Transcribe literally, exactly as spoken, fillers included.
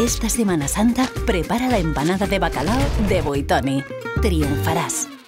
Esta Semana Santa prepara la empanada de bacalao de Buitoni. Triunfarás.